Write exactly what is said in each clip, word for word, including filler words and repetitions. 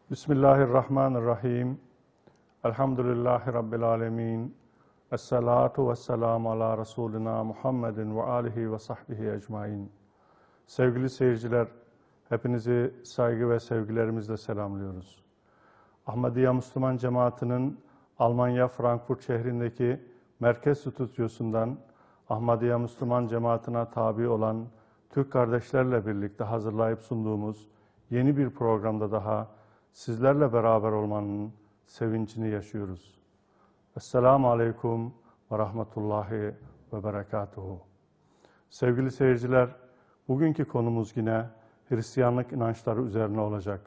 Bismillahirrahmanirrahim. Elhamdülillahi Rabbil alemin. Esselatu vesselamu ala Resulina Muhammedin ve alihi ve sahbihi ecmain. Sevgili seyirciler, hepinizi saygı ve sevgilerimizle selamlıyoruz. Ahmadiyya Müslüman Cemaati'nin Almanya Frankfurt şehrindeki merkez stüdyosundan Ahmadiyya Müslüman Cemaati'ne tabi olan Türk kardeşlerle birlikte hazırlayıp sunduğumuz yeni bir programda daha sizlerle beraber olmanın sevincini yaşıyoruz. Esselamu Aleyküm ve Rahmetullahi ve Berekatuhu. Sevgili seyirciler, bugünkü konumuz yine Hristiyanlık inançları üzerine olacak.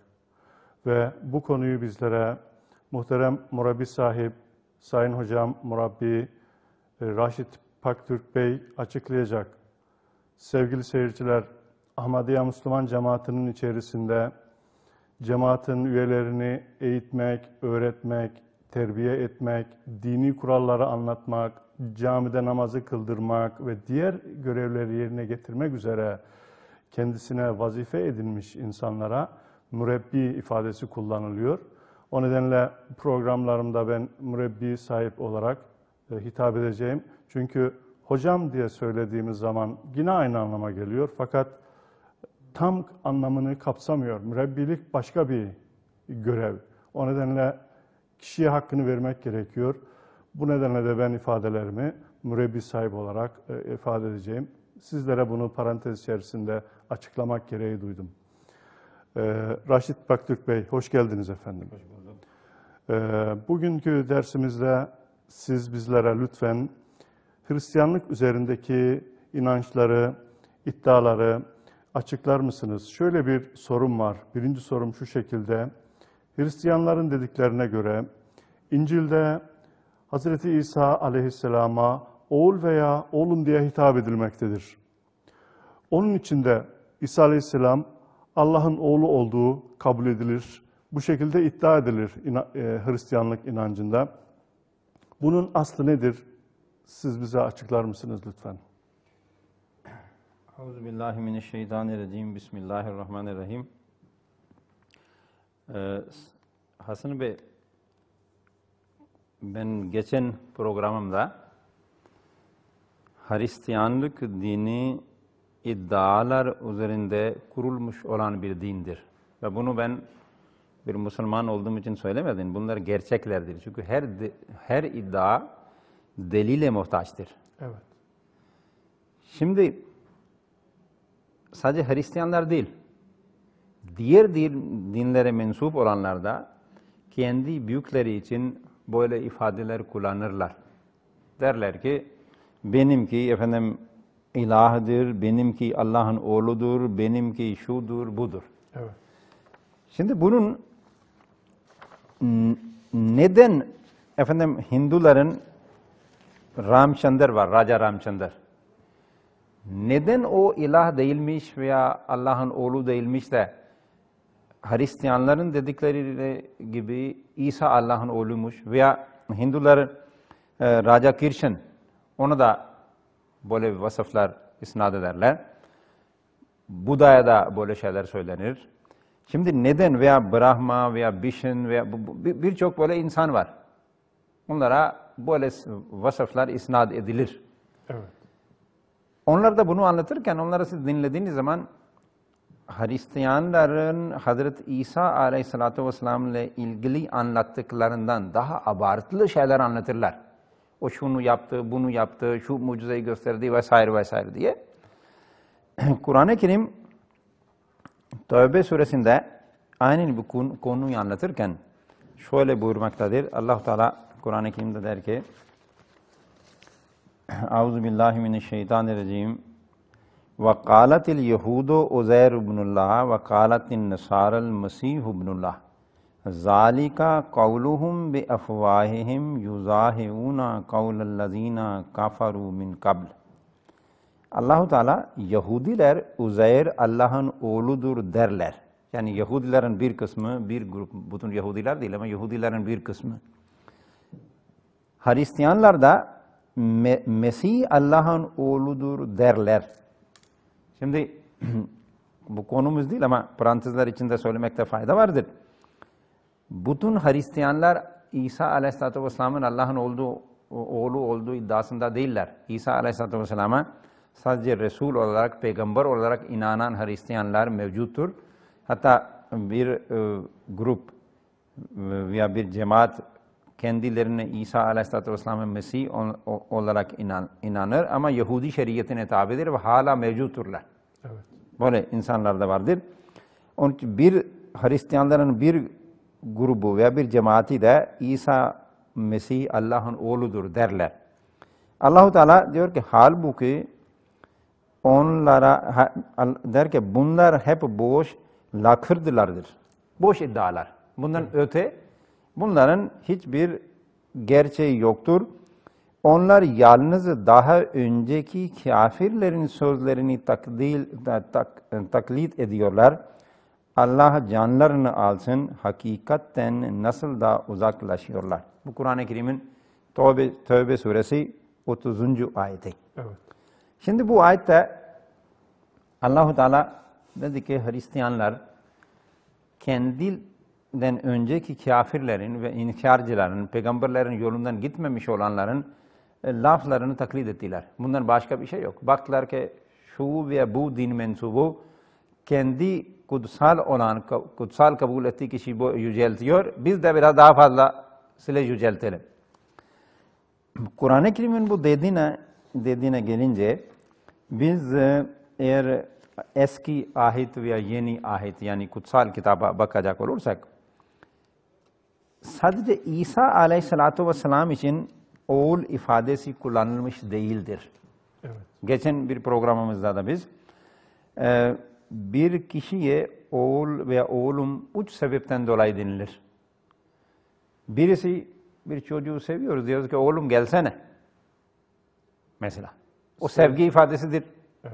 Ve bu konuyu bizlere muhterem Murabbi sahip, Sayın Hocam Murabbi Raşit Paktürk Bey açıklayacak. Sevgili seyirciler, Ahmadiyya Müslüman Cemaati'nin içerisinde cemaatin üyelerini eğitmek, öğretmek, terbiye etmek, dini kuralları anlatmak, camide namazı kıldırmak ve diğer görevleri yerine getirmek üzere kendisine vazife edinmiş insanlara mürebbi ifadesi kullanılıyor. O nedenle programlarımda ben mürebbi sahip olarak e, hitap edeceğim. Çünkü hocam diye söylediğimiz zaman yine aynı anlama geliyor. Fakat tam anlamını kapsamıyor. Mürebbilik başka bir görev. O nedenle kişiye hakkını vermek gerekiyor. Bu nedenle de ben ifadelerimi mürebbi sahibi olarak e, ifade edeceğim. Sizlere bunu parantez içerisinde açıklamak gereği duydum. E, Raşit Paktürk Bey, hoş geldiniz efendim. Hoş bulduk. E, bugünkü dersimizde siz bizlere lütfen Hristiyanlık üzerindeki inançları, iddiaları açıklar mısınız? Şöyle bir sorum var. Birinci sorum şu şekilde. Hristiyanların dediklerine göre İncil'de Hazreti İsa aleyhisselama oğul veya oğlum diye hitap edilmektedir. Onun içinde İsa aleyhisselam Allah'ın oğlu olduğu kabul edilir. Bu şekilde iddia edilir Hristiyanlık inancında. Bunun aslı nedir? Siz bize açıklar mısınız lütfen? Euzubillahimineşşeytanirracim. Bismillahirrahmanirrahim. Ee, Hasan Bey, ben geçen programımda Hristiyanlık dini iddialar üzerinde kurulmuş olan bir dindir. Ve bunu ben bir Müslüman olduğum için söylemedim. Bunlar gerçeklerdir. Çünkü her her iddia delile muhtaçtır. Evet. Şimdi sadece Hristiyanlar değil, diğer dinlere mensup olanlar da kendi büyükleri için böyle ifadeler kullanırlar. Derler ki, benimki efendim ilahdır, benimki Allah'ın oğludur, benimki şudur, budur. Evet. Şimdi bunun neden efendim Hinduların Ramchandar var, Raja Ramchandar. Neden o ilah değilmiş veya Allah'ın oğlu değilmiş de Hristiyanların dedikleri gibi İsa Allah'ın oğluymuş veya Hinduların e, Raja Krishan, ona da böyle vasıflar isnat ederler. Buda'ya da böyle şeyler söylenir. Şimdi neden veya Brahma veya Vishnu veya birçok böyle insan var. Onlara böyle vasıflar isnat edilir. Evet. Onlar da bunu anlatırken onları siz dinlediğiniz zaman Hristiyanların Hazreti İsa Aleyhisselatü Vesselam ile ilgili anlattıklarından daha abartılı şeyler anlatırlar. O şunu yaptı, bunu yaptı, şu mucizeyi gösterdi vesaire vesaire diye. Kur'an-ı Kerim Tevbe suresinde aynen bu konuyu anlatırken şöyle buyurmaktadır. Allah Teala Kur'an-ı Kerim'de der ki: Euzubillahimineşşeytanirracim. Ve kâletil yehudu Uzeyr ibnullah ve kâletin nesârel mesîh ibnullah. Zâlika kavluhum bi afvâhihim yuzâhiûna kavlellezînâ kaferû min kabl. Allah-u Teala Yahudiler Uzeyr Allah'ın oğludur derler. Yani Yahudilerin bir kısmı, bir grup, bütün Yahudiler değil ama Yahudilerin bir kısmı. Hristiyanlar da Me Mesih Allah'ın oğludur derler. Şimdi bu konumuz değil ama parantezler içinde söylemekte fayda vardır. bütün Hristiyanlar İsa Aleyhisselatü Vesselam'ın Allah'ın olduğu, oğlu olduğu iddiasında değiller. İsa Aleyhisselatü Vesselam'a sadece Resul olarak, peygamber olarak inanan Hristiyanlar mevcuttur. Hatta bir e, grup veya bir cemaat kendilerine İsa Aleyhisselatü Vesselam'ın Mesih olarak inan, inanır ama Yahudi şeriatine tabidir ve hala mevcutturlar. Evet. Böyle insanlar da vardır. Onun için bir Hristiyanların bir grubu veya bir cemaati de İsa Mesih Allah'ın oğludur derler. Allah-u Teala diyor ki halbuki onlara der ki bunlar hep boş lakırdılardır. Boş iddialar. Bundan evet. öte bunların hiçbir gerçeği yoktur. Onlar yalnız daha önceki kafirlerin sözlerini takdil, tak, taklit ediyorlar. Allah canlarını alsın, hakikatten nasıl da uzaklaşıyorlar. Bu Kur'an-ı Kerim'in Tövbe, Tövbe suresi otuzuncu ayeti. Evet. Şimdi bu ayette Allah-u Teala dedi ki Hristiyanlar kendinden önceki kafirlerin ve inkarcıların, peygamberlerin yolundan gitmemiş olanların e, laflarını taklit ettiler. Bundan başka bir şey yok. Baktılar ki şu ve bu din mensubu kendi kutsal olan, kutsal kabul ettiği kişiyi bu yüceltiyor. Biz de biraz daha fazla sile yüceltelim. Kur'an-ı Kerim'in bu dediğine, dediğine gelince biz eğer eski ahit veya yeni ahit yani kutsal kitaba bakacak olursak sadece İsa Aleyhisselatü Vesselam için oğul ifadesi kullanılmış değildir. Evet. Geçen bir programımızda da biz e, bir kişiye oğul veya oğlum üç sebepten dolayı denilir. Birisi bir çocuğu seviyoruz diyoruz ki oğlum gelsene. Mesela. O sevgi ifadesidir. Evet.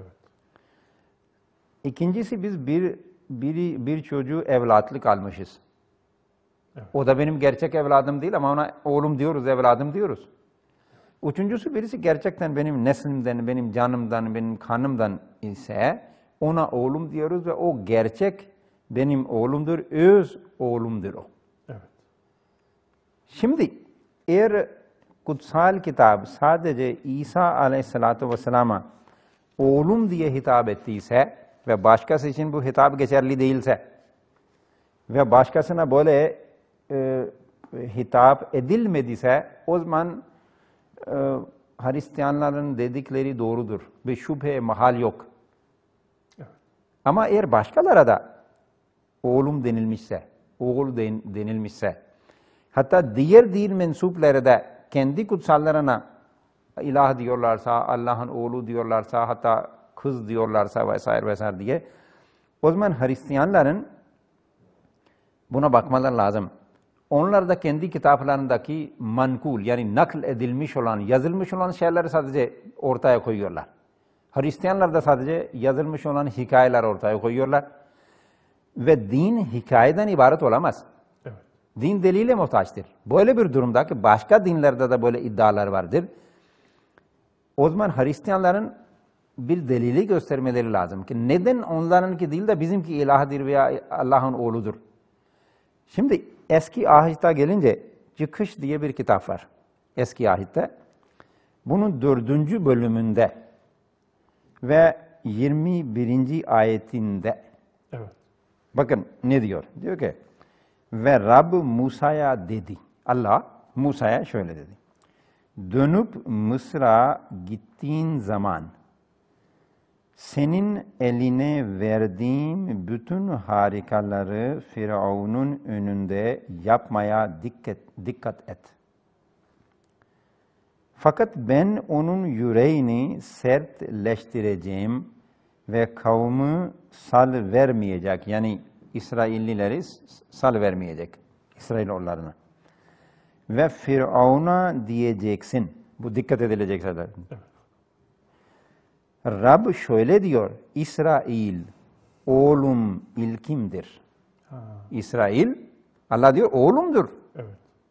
İkincisi biz bir biri bir çocuğu evlatlık almışız. Evet. O da benim gerçek evladım değil ama ona oğlum diyoruz, evladım diyoruz. Üçüncüsü birisi gerçekten benim neslimden, benim canımdan, benim kanımdan ise ona oğlum diyoruz ve o gerçek benim oğlumdur, öz oğlumdur o. Evet. Şimdi eğer kutsal kitap sadece İsa Aleyhisselatü Vesselam'a oğlum diye hitap ettiyse ve başkası için bu hitap geçerli değilse ve başkasına böyle e, hitap edilmediyse o zaman e, Hristiyanların dedikleri doğrudur ve şüpheye mahal yok. Evet. Ama eğer başkalara da oğlum denilmişse, oğul denilmişse, hatta diğer din mensupları da kendi kutsallarına ilah diyorlarsa, Allah'ın oğlu diyorlarsa, hatta kız diyorlarsa vesaire vesaire diye, o zaman Hristiyanların buna bakmaları lazım. Onlar da kendi kitaplarındaki mankul yani nakl edilmiş olan, yazılmış olan şeyleri sadece ortaya koyuyorlar. Hristiyanlar da sadece yazılmış olan hikayeler ortaya koyuyorlar. Ve din hikayeden ibaret olamaz. Evet. Din delile muhtaçtır. Böyle bir durumda ki başka dinlerde de böyle iddialar vardır. O zaman Hristiyanların bir delili göstermeleri lazım ki neden onlarınki değil de bizimki ilahdır veya Allah'ın oğludur. Şimdi eski ahite gelince Çıkış diye bir kitap var. Eski ahitte. Bunun dördüncü bölümünde ve yirmi birinci ayetinde evet. Bakın ne diyor? Diyor ki ve Rab Musa'ya dedi. Allah Musa'ya şöyle dedi. Dönüp Mısır'a gittiğin zaman senin eline verdiğim bütün harikaları Firavun'un önünde yapmaya dikkat, dikkat et. Fakat ben onun yüreğini sertleştireceğim ve kavmi sal vermeyecek. Yani İsraillileri sal vermeyecek. İsrailoğullarına. Ve Firavun'a diyeceksin. Bu dikkat edilecek zaten. Evet. Rab şöyle diyor. İsrail oğlum ilkimdir. Ha. İsrail Allah diyor oğlumdur. Evet.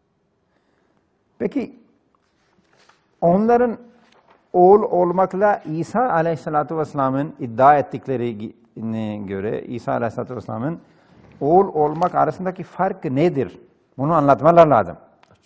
Peki onların oğul olmakla İsa Aleyhisselatü Vesselam'ın iddia ettiklerine göre İsa Aleyhisselatü Vesselam'ın oğul olmak arasındaki fark nedir? Bunu anlatmalar lazım.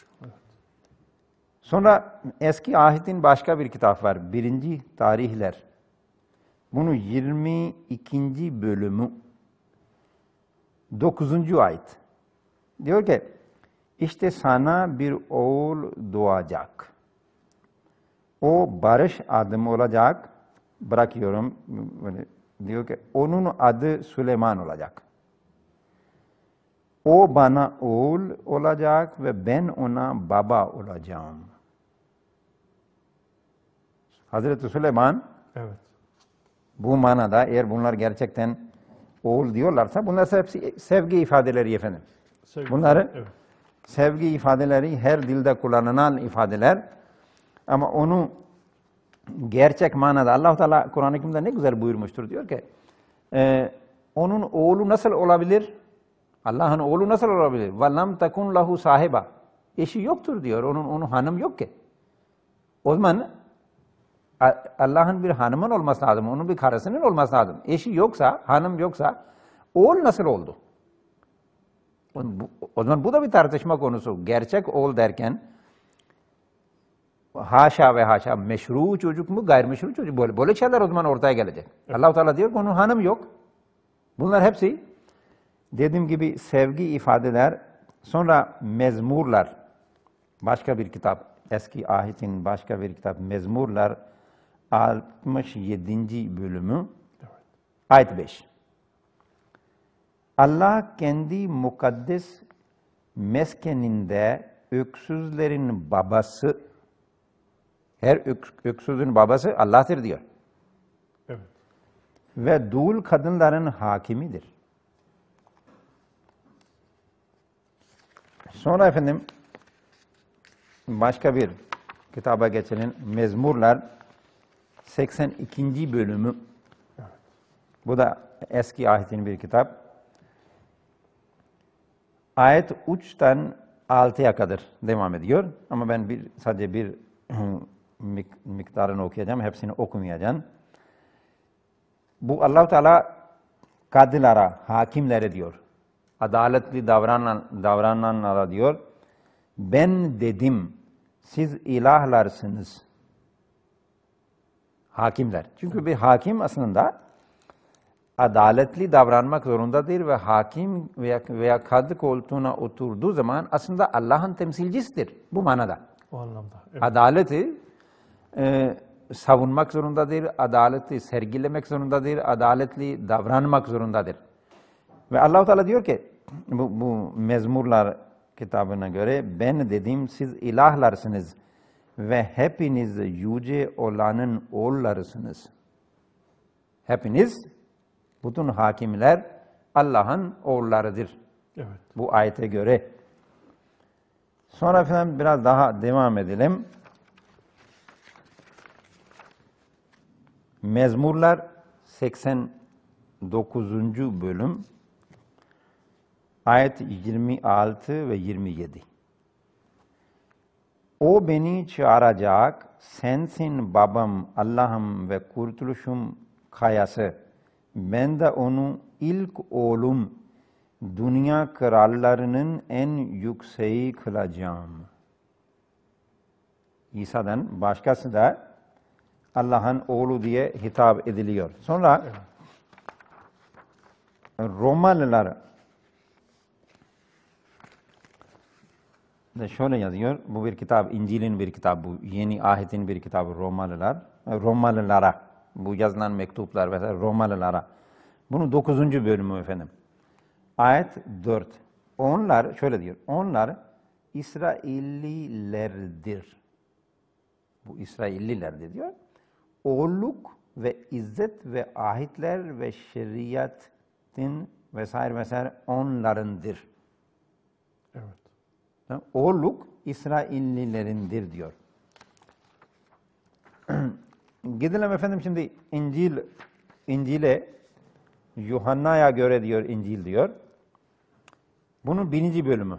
Sonra eski ahitin başka bir kitap var. Birinci Tarihler. Bunu yirmi ikinci bölümü. dokuzuncu ayet. Diyor ki, işte sana bir oğul doğacak. O barış adımı olacak. Bırakıyorum. Böyle diyor ki, onun adı Süleyman olacak. O bana oğul olacak ve ben ona baba olacağım. Hazreti Süleyman, Evet. bu manada eğer bunlar gerçekten oğul diyorlarsa bunlar hepsi sevgi ifadeleri efendim. Sevgili, Bunları evet. sevgi ifadeleri her dilde kullanılan ifadeler ama onu gerçek manada Allah-u Teala Kur'an-ı Kerim'de ne güzel buyurmuştur diyor ki e, onun oğlu nasıl olabilir? Allah'ın oğlu nasıl olabilir? وَلَمْ تَكُنْ لَهُ sahiba. Eşi yoktur diyor. Onun, onun hanım yok ki. O zaman Allah'ın bir hanımın olması lazım. Onun bir karısının olması lazım. Eşi yoksa, hanım yoksa oğul nasıl oldu? O zaman bu da bir tartışma konusu. Gerçek oğul derken haşa ve haşa meşru çocuk mu, gayrimeşru çocuk mu? Böyle, böyle şeyler o zaman ortaya gelecek. Evet. Allah-u Teala diyor ki onun hanım yok. Bunlar hepsi dediğim gibi sevgi ifadeler. Sonra mezmurlar. Başka bir kitap. Eski ahitin başka bir kitap. Mezmurlar. altmış yedinci bölümü. Evet. Ayet beş. Allah kendi mukaddes meskeninde öksüzlerin babası, her ök, öksüzün babası Allah'tır diyor. Evet. Ve dul kadınların hakimidir. Sonra efendim başka bir kitaba geçelim. Mezmurlar seksen ikinci bölümü. Evet. Bu da eski ahitin bir kitap. Ayet üçten altıya kadar devam ediyor. Ama ben bir sadece bir miktarını okuyacağım. Hepsini okumayacağım. Bu Allah-u Teala kadılara, hakimlere diyor. Adaletli davranan, davrananlara diyor. Ben dedim, siz ilahlarsınız. Hakimler. Çünkü bir hakim aslında adaletli davranmak zorundadır ve hakim veya, veya kadı koltuğuna oturduğu zaman aslında Allah'ın temsilcisidir bu manada. O anlamda. Evet. Adaleti e, savunmak zorundadır, adaleti sergilemek zorundadır, adaletli davranmak zorundadır. Ve Allah-u Teala diyor ki bu, bu Mezmurlar kitabına göre ben dedim siz ilahlarsınız ve hepiniz yüce olanın oğullarısınız. Hepiniz, bütün hakimler Allah'ın oğullarıdır. Evet. Bu ayete göre. Sonra efendim biraz daha devam edelim. Mezmurlar seksen dokuzuncu bölüm ayet yirmi altı ve yirmi yedi. O beni çağıracak, sensin babam, Allah'ım ve kurtuluşum kayası. Ben de onu ilk oğlum, dünya krallarının en yükseği kılacağım. İsa'dan başkası da Allah'ın oğlu diye hitap ediliyor. Sonra Romalılar da şöyle yazıyor. Bu bir kitap, İncil'in bir kitabı, bu yeni ahitin bir kitabı Romalılar. Romalılara, bu yazılan mektuplar vesaire Romalılara. Bunun dokuzuncu bölümü efendim. Ayet dört. Onlar, şöyle diyor, onlar İsraillilerdir. Bu İsraillilerdir diyor. Oğulluk ve izzet ve ahitler ve şeriatın vesaire vesaire onlarındır. Evet. Oğulluk İsraillilerindir diyor. Gidelim efendim şimdi İncil, İncil'e, Yuhanna'ya göre diyor İncil diyor. Bunun birinci bölümü.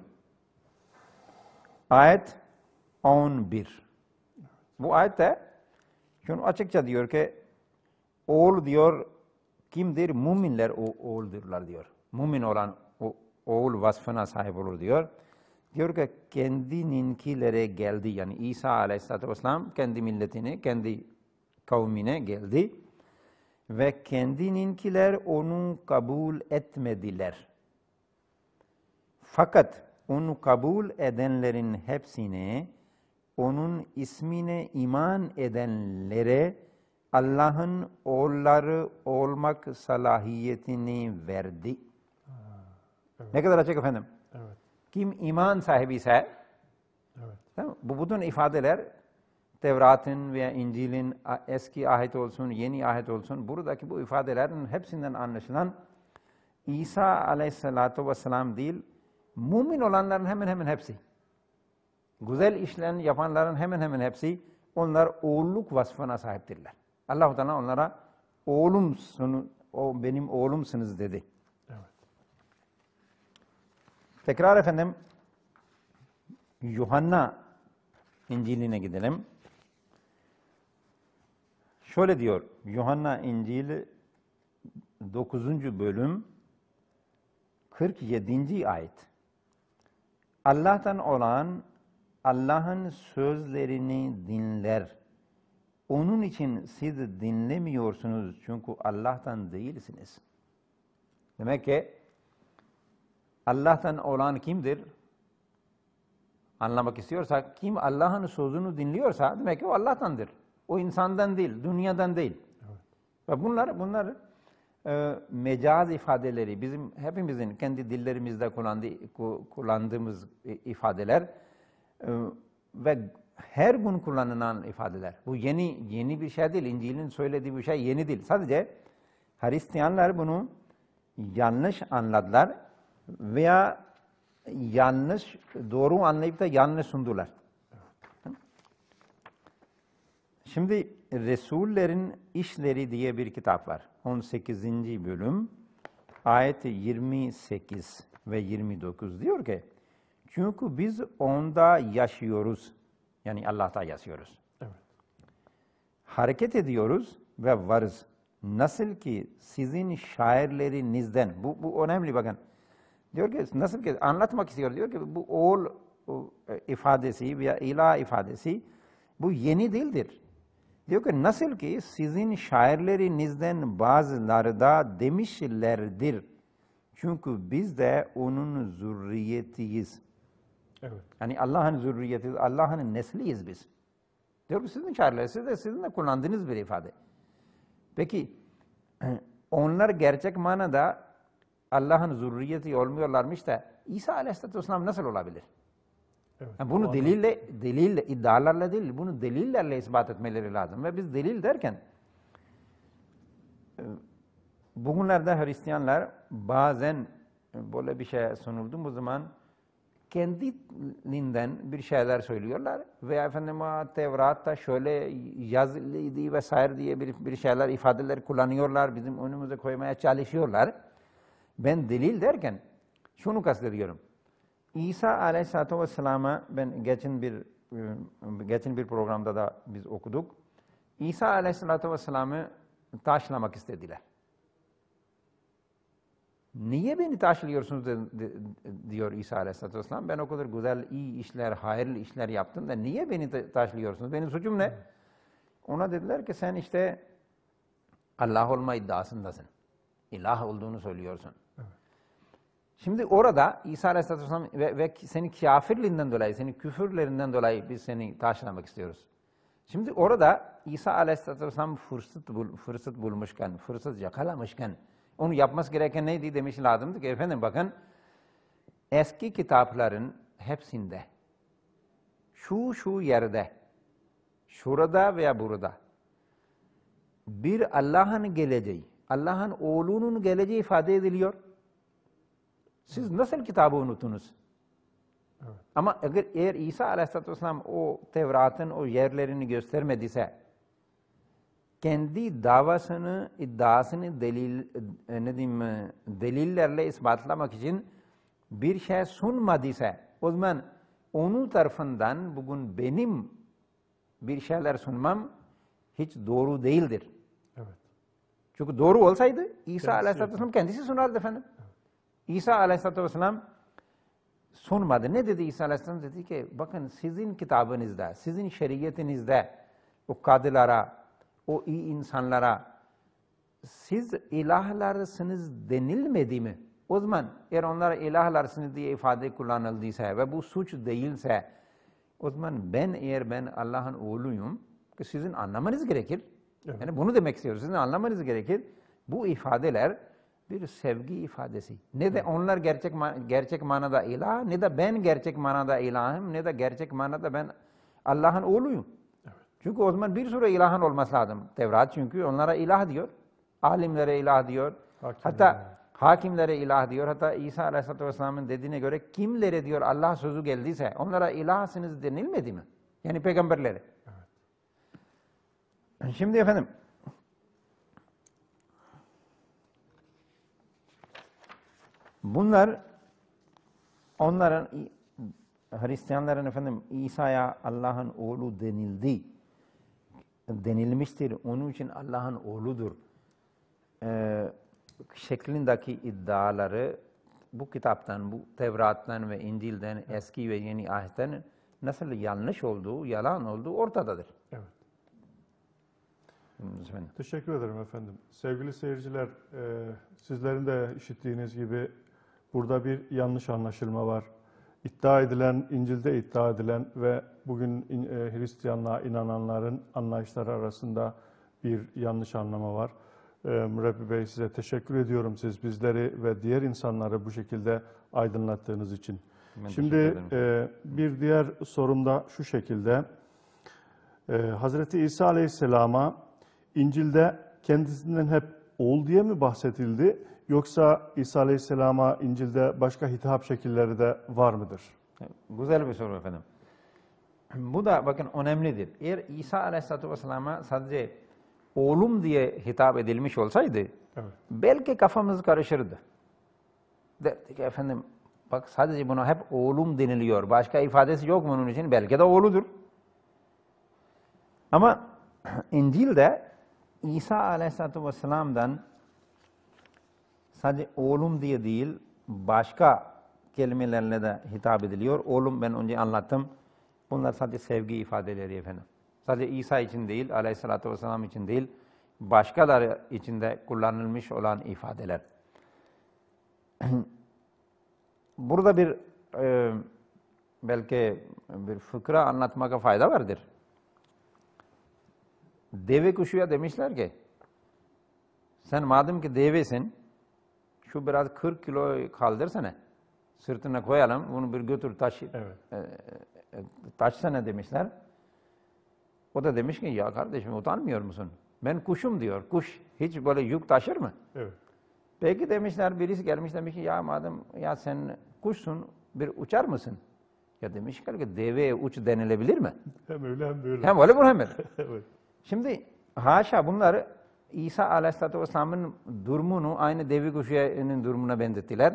Ayet on bir. Bu ayette şunu açıkça diyor ki oğul diyor kimdir? Müminler o oğuldurlar diyor. Mümin olan o, oğul vasfına sahip olur diyor. Diyor ki kendininkileri geldi. Yani İsa Aleyhisselatü Vesselam kendi milletine, kendi kavmine geldi. Ve kendininkiler onu kabul etmediler. Fakat onu kabul edenlerin hepsine, onun ismine iman edenlere Allah'ın oğulları olmak salahiyetini verdi. Ha, evet. Ne kadar açık efendim? Evet. Kim iman sahibi ise, Evet. bu bütün ifadeler Tevrat'ın veya İncil'in eski ahit olsun, yeni ahit olsun, buradaki bu ifadelerin hepsinden anlaşılan İsa Aleyhisselatü Vesselam değil, mümin olanların hemen hemen hepsi, güzel işlerini yapanların hemen hemen hepsi, onlar oğulluk vasfına sahiptirler. Allah-u Teala onlara oğlumsunuz, o benim oğlumsunuz dedi. Evet. Tekrar efendim, Yuhanna İncil'ine gidelim. Şöyle diyor, Yuhanna İncil'i dokuzuncu bölüm, kırk yedinci ayet. Allah'tan olan, Allah'ın sözlerini dinler. Onun için siz dinlemiyorsunuz çünkü Allah'tan değilsiniz. Demek ki Allah'tan olan kimdir? Anlamak istiyorsak, kim Allah'ın sözünü dinliyorsa demek ki o Allah'tandır. O insandan değil, dünyadan değil. Evet. Ve bunlar bunlar e, mecaz ifadeleri, bizim hepimizin kendi dillerimizde kullandığı, kullandığımız ifadeler e, ve her gün kullanılan ifadeler. Bu yeni yeni bir şey değil. İncil'in söylediği bir şey yeni değil. Sadece Hristiyanlar bunu yanlış anladılar veya yanlış, doğru anlayıp da yanlış sundular. Şimdi Resullerin İşleri diye bir kitap var. on sekizinci bölüm, ayet yirmi sekiz ve yirmi dokuz diyor ki, çünkü biz onda yaşıyoruz. Yani Allah'ta yaşıyoruz. Evet. Hareket ediyoruz ve varız. Nasıl ki sizin şairlerinizden, bu, bu önemli bakın. Diyor ki nasıl ki anlatmak istiyor, diyor ki bu oğul ifadesi veya ilah ifadesi bu yeni değildir. Diyor ki nasıl ki sizin şairlerinizden bazıları da demişlerdir. Çünkü biz de onun zürriyetiyiz. Evet. Yani Allah'ın zürriyetiyiz, Allah'ın nesliyiz biz. Diyor ki sizin şairleriniz, siz de sizin de kullandığınız bir ifade. Peki onlar gerçek manada Allah'ın zürriyeti olmuyorlarmış da İsa Aleyhisselatü Vesselam nasıl olabilir? Evet, yani bunu delille, delille, iddialarla değil, bunu delillerle ispat etmeleri lazım. Ve biz delil derken, bugünlerde Hristiyanlar bazen böyle bir şey sunulduğu zaman kendiliğinden bir şeyler söylüyorlar veya efendim Tevrat'ta şöyle yazılıydı vesaire diye bir, bir şeyler, ifadeler kullanıyorlar, bizim önümüze koymaya çalışıyorlar. Ben delil derken şunu kastediyorum. İsa Aleyhisselatü Vesselam'a ben geçen bir geçen bir programda da biz okuduk. İsa Aleyhisselatü Vesselam'ı taşlamak istediler. Niye beni taşlıyorsunuz de, de, diyor İsa Aleyhisselatü Vesselam. Ben o kadar güzel, iyi işler, hayırlı işler yaptım da niye beni taşlıyorsunuz? Benim suçum ne? Ona dediler ki sen işte Allah olma iddiasındasın. İlah olduğunu söylüyorsun. Evet. Şimdi orada İsa Aleyhisselatü Vesselam ve, ve senin kafirliğinden dolayı, senin küfürlerinden dolayı biz seni taşlamak istiyoruz. Şimdi orada İsa Aleyhisselatü Vesselam fırsat, bul, fırsat bulmuşken, fırsat yakalamışken onu yapması gereken neydi demiş lazımdı ki efendim bakın eski kitapların hepsinde şu şu yerde, şurada veya burada bir Allah'ın geleceği, Allah'ın oğlunun geleceği ifade ediliyor. Siz nasıl kitabı unutunuz? Evet. Ama eğer, eğer İsa Aleyhisselatü Vesselam o Tevrat'ın o yerlerini göstermediyse, kendi davasını, iddiasını delil, ne diyeyim, delillerle ispatlamak için bir şey sunmadıysa, o zaman onun tarafından bugün benim bir şeyler sunmam hiç doğru değildir. Evet. Çünkü doğru olsaydı İsa Aleyhisselatü Vesselam kendisi sunardı efendim. Evet. İsa Aleyhisselatü Vesselam sunmadı. Ne dedi İsa Aleyhisselam? Dedi ki bakın sizin kitabınızda, sizin şeriatinizde o kadılara, o iyi insanlara siz ilahlarsınız denilmedi mi? O zaman eğer onlara ilahlarsınız diye ifade kullanıldıysa ve bu suç değilse o zaman ben eğer ben Allah'ın oğluyum ki sizin anlamanız gerekir. Evet. Yani bunu demek istiyoruz. Sizin anlamanız gerekir. Bu ifadeler bir sevgi ifadesi. Ne de onlar gerçek gerçek manada ilah, ne de ben gerçek manada ilahım, ne de gerçek manada ben Allah'ın oğluyum. Evet. Çünkü o zaman bir sürü ilahın olması lazım. Tevrat çünkü onlara ilah diyor. Alimlere ilah diyor. Hakimlere. Hatta hakimlere ilah diyor. Hatta İsa Aleyhisselatü Vesselam'ın dediğine göre kimlere diyor Allah sözü geldiyse onlara ilahsınız denilmedi mi? Yani peygamberlere. Evet. Şimdi efendim bunlar onların Hristiyanların efendim İsa'ya Allah'ın oğlu denildi. Denilmiştir. Onun için Allah'ın oğludur. Ee, şeklindeki iddiaları bu kitaptan, bu Tevrat'tan ve İncil'den, eski ve yeni ayetten nasıl yanlış olduğu, yalan olduğu ortadadır. Evet. Efendim. Teşekkür ederim efendim. Sevgili seyirciler, e, sizlerin de işittiğiniz gibi burada bir yanlış anlaşılma var. İddia edilen, İncil'de iddia edilen ve bugün e, Hristiyanlığa inananların anlayışları arasında bir yanlış anlama var. E, Mürebbi Bey size teşekkür ediyorum. Siz bizleri ve diğer insanları bu şekilde aydınlattığınız için. Ben Şimdi e, bir diğer sorum da şu şekilde. E, Hazreti İsa Aleyhisselam'a İncil'de kendisinden hep oğul diye mi bahsedildi? Yoksa İsa Aleyhisselam'a İncil'de başka hitap şekilleri de var mıdır? Güzel bir soru efendim. Bu da bakın önemlidir. Eğer İsa Aleyhisselatü Vesselam'a sadece oğlum diye hitap edilmiş olsaydı, evet, belki kafamız karışırdı. Derdik ki efendim bak sadece buna hep oğlum deniliyor. Başka ifadesi yok mu onun için? Belki de oğludur. Ama İncil'de İsa Aleyhisselatü Vesselam'dan sadece oğlum diye değil, başka kelimelerle de hitap ediliyor. Oğlum ben önce anlattım. Bunlar sadece sevgi ifadeleri efendim. Sadece İsa için değil, Aleyhisselatü Vesselam için değil, başkaları için de kullanılmış olan ifadeler. Burada bir e, belki bir fıkra anlatmaka fayda vardır. Deve kuşuya demişler ki, sen madem ki devesin, şu biraz kırk kilo kaldırsana, sırtına koyalım, bunu bir götür taşı, evet, e, taşsana demişler. O da demiş ki, ya kardeşim utanmıyor musun? Ben kuşum diyor, kuş hiç böyle yük taşır mı? Evet. Peki demişler, birisi gelmiş demiş ki, ya madem ya sen kuşsun, bir uçar mısın? Ya demişler ki, deveye uç denilebilir mi? Hem öyle hem böyle. Hem öyle bu hem böyle. Evet. Şimdi haşa bunlar İsa Aleyhisselatü Vesselam'ın durumunu aynı deve kuşunun durumuna benzettiler.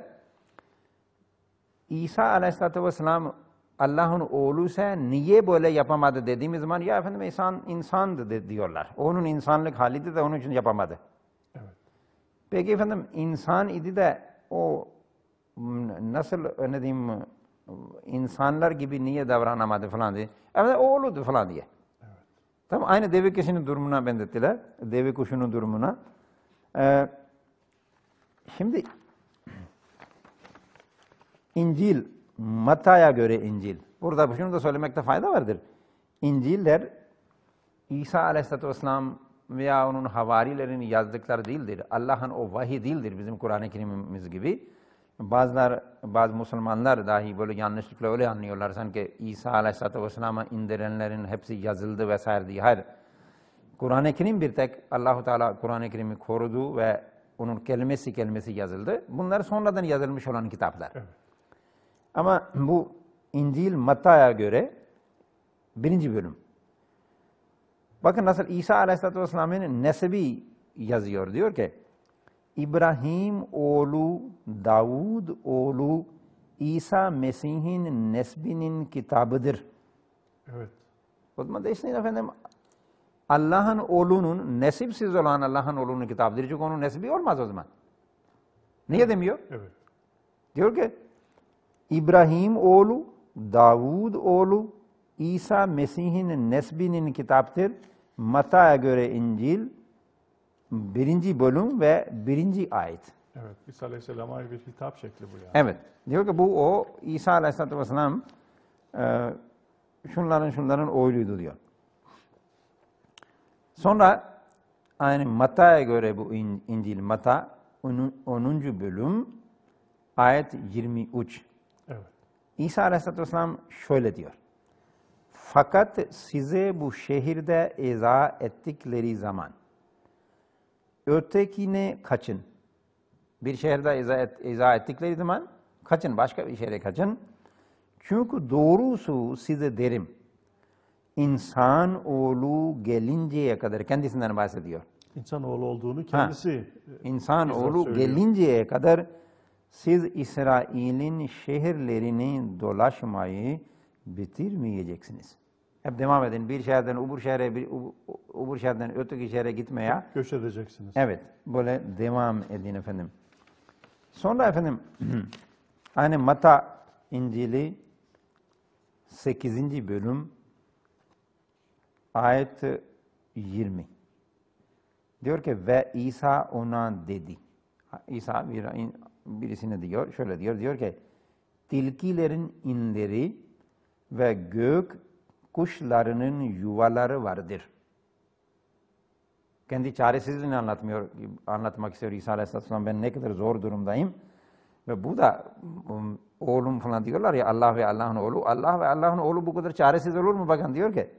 İsa Aleyhisselatü Vesselam Allah'ın oğluysa niye böyle yapamadı dediğimiz zaman ya efendim insan insandı diyorlar. Onun insanlık haliydi de onun için yapamadı. Evet. Peki efendim insan idi de o nasıl ne diyeyim insanlar gibi niye davranamadı falan diye. Evet oğludu falan diye. Evet. Tamam aynı deve kuşunun durumuna benzettiler. Deve kuşunun durumuna. Ee, şimdi İncil, Matta'ya göre İncil. Burada şunu da söylemekte fayda vardır. İncil'ler İsa Aleyhisselatü Vesselam veya onun havarilerin yazdıkları değildir. Allah'ın o vahiy değildir bizim Kur'an-ı Kerim'imiz gibi. Bazılar, bazı Müslümanlar dahi böyle yanlışlıkla öyle anlıyorlar. Sanki İsa Aleyhisselatü Vesselam'a indirenlerin hepsi yazıldı vesaire diye. Hayır. Kur'an-ı Kerim bir tek Allah-u Teala Kur'an-ı Kerim'i korudu ve onun kelimesi kelimesi yazıldı. Bunlar sonradan yazılmış olan kitaplar. Evet. Ama bu İncil Matta'ya göre birinci bölüm. Bakın nasıl İsa Aleyhisselatü Vesselam'ın nesebi yazıyor. Diyor ki İbrahim oğlu Davud oğlu İsa Mesih'in nesbinin kitabıdır. Evet. O zaman değilsin efendim Allah'ın oğlunun nesipsiz olan Allah'ın oğlunun kitabıdır. Çünkü onun nesbi olmaz o zaman. Niye demiyor? Evet. Diyor ki İbrahim oğlu, Davud oğlu, İsa Mesih'in nesbinin kitaptır. Mata'ya göre İncil, birinci bölüm ve birinci ayet. Evet, İsa Aleyhisselam'a bir hitap şekli bu yani. Evet, diyor ki bu o İsa Aleyhisselatü Vesselam e, şunların şunların oğluydu diyor. Sonra aynı Mata'ya göre bu İncil, Mata onuncu bölüm ayet yirmi üç. Evet. İsa Aleyhisselatü Vesselam şöyle diyor. Fakat size bu şehirde eza ettikleri zaman ötekine kaçın. Bir şehirde eza, et, eza ettikleri zaman kaçın, başka bir şehre kaçın. Çünkü doğrusu size derim, İnsan oğlu gelinceye kadar, kendisinden bahsediyor. İnsanoğlu olduğunu kendisi İnsan oğlu gelinceye kadar siz İsrail'in şehirlerini dolaşmayı bitirmeyeceksiniz. Hep devam edin. Bir şehirden öbür şehre, bir öbür şehirden öteki şehre gitmeye. Göç edeceksiniz. Evet, böyle devam edin efendim. Sonra efendim, aynı Mata İncil'i sekizinci bölüm ayet yirmi. Diyor ki ve İsa ona dedi. İsa bir, birisine diyor, şöyle diyor, diyor ki tilkilerin inleri ve gök kuşlarının yuvaları vardır. Kendi çaresizliğini anlatmıyor, anlatmak istiyor İsa Aleyhisselam, ben ne kadar zor durumdayım. Ve bu da um, oğlum falan diyorlar ya, Allah ve Allah'ın oğlu. Allah ve Allah'ın oğlu bu kadar çaresiz olur mu? Bakın diyor ki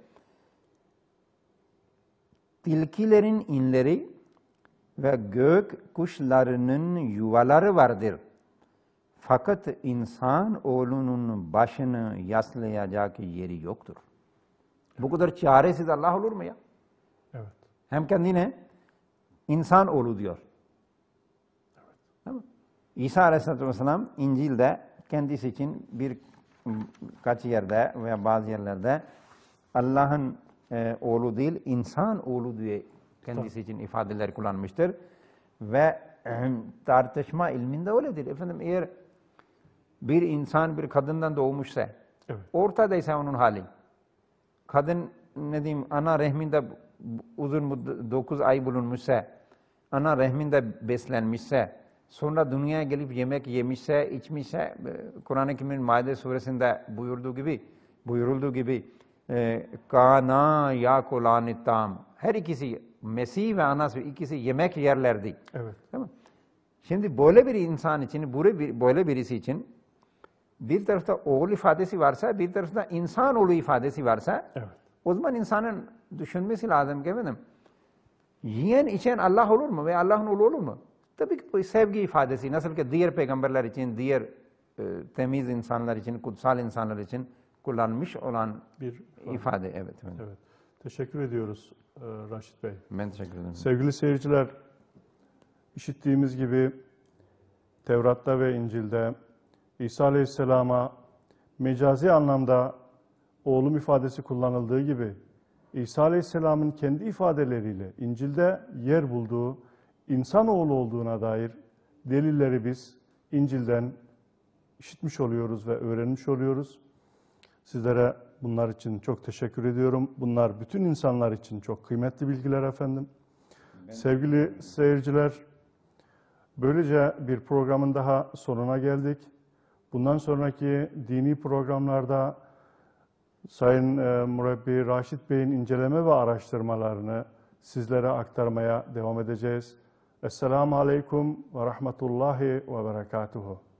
tilkilerin inleri ve gök kuşlarının yuvaları vardır. Fakat insan oğlunun başını yaslayacak yeri yoktur. Bu kadar çaresiz Allah olur mu ya? Evet. Hem kendine insan oğlu diyor. Evet. İsa Aleyhisselatü Vesselam İncil'de kendisi için birkaç yerde veya bazı yerlerde Allah'ın e, oğlu değil, insan oğlu diye kendisi için ifadeler kullanmıştır. Ve e, tartışma ilminde öyledir. Efendim eğer bir insan bir kadından doğmuşsa, evet, ortadaysa onun hali, kadın ne diyeyim ana rahminde uzun dokuz ay bulunmuşsa, ana rahminde beslenmişse, sonra dünyaya gelip yemek yemişse, içmişse, Kur'an-ı Kerim'in Maide suresinde buyurduğu gibi, buyurulduğu gibi, kana yakulani tam. Her ikisi, Mesih ve anası ikisi yemek yerlerdi. Evet. Tamam. Şimdi böyle bir insan için, böyle birisi için bir tarafta oğul ifadesi varsa, bir tarafta insan oğlu ifadesi varsa, evet, o zaman insanın düşünmesi lazım ki efendim, yiyen içen Allah olur mu ve Allah'ın oğlu olur mu? Tabii ki bu sevgi ifadesi, nasıl ki diğer peygamberler için, diğer e, temiz insanlar için, kutsal insanlar için kullanmış olan bir ifade. ifade. Evet, evet. Evet. Teşekkür ediyoruz e, Raşit Bey. Ben teşekkür ederim. Sevgili seyirciler, işittiğimiz gibi Tevrat'ta ve İncil'de İsa Aleyhisselam'a mecazi anlamda oğlum ifadesi kullanıldığı gibi İsa Aleyhisselam'ın kendi ifadeleriyle İncil'de yer bulduğu insanoğlu olduğuna dair delilleri biz İncil'den işitmiş oluyoruz ve öğrenmiş oluyoruz. Sizlere bunlar için çok teşekkür ediyorum. Bunlar bütün insanlar için çok kıymetli bilgiler efendim. Ben Sevgili seyirciler, böylece bir programın daha sonuna geldik. Bundan sonraki dini programlarda Sayın e, Murabbi Raşit Bey'in inceleme ve araştırmalarını sizlere aktarmaya devam edeceğiz. Esselamu Aleyküm ve Rahmetullahi ve Berekatuhu.